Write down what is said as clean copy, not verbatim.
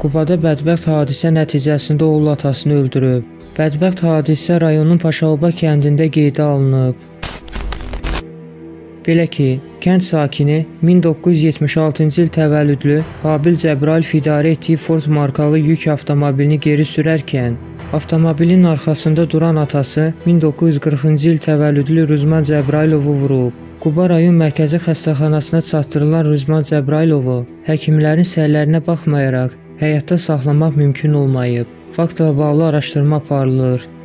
Qubada bədbəxt hadisə nəticəsində oğul atasını öldürüb. Bədbəxt hadisə rayonun Paşaoba kəndində qeydə alınıb. Belə ki, kənd sakini 1976-cı il təvəllüdlü Habil Cəbrailov idarə etdiyi Ford markalı yük avtomobilini geri sürərkən, avtomobilin arxasında duran atası 1940-cı il təvəllüdlü Rüzman Cəbrailovu vurub. Quba rayon mərkəzi xəstəxanasına çatdırılan Rüzman Cəbrailovu həkimlərin səylərinə baxmayaraq həyatda saxlamaq mümkün olmayıb. Faktla bağlı araşdırma aparılır.